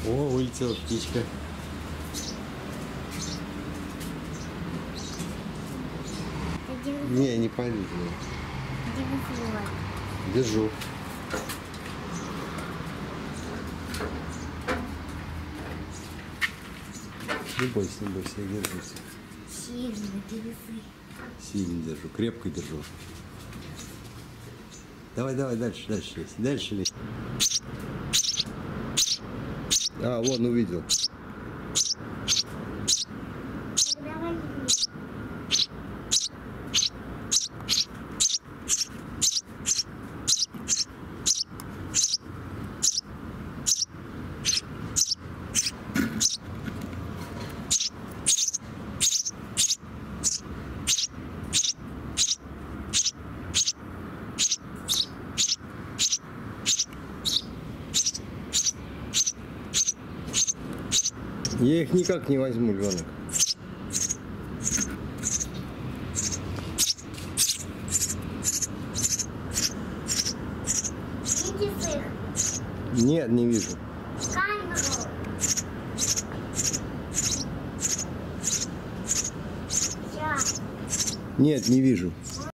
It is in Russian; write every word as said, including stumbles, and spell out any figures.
О, вылетела птичка. Не, не полезла. Держу. Не бойся, не бойся, я держусь. Сильно держи. Сильно держу, крепко держу. Давай, давай, дальше, дальше лезь, дальше лезь. А, вон, увидел. Давай. Я их никак не возьму, львенок. Видишь их? Нет, не вижу. Камеру. Я. Нет, не вижу.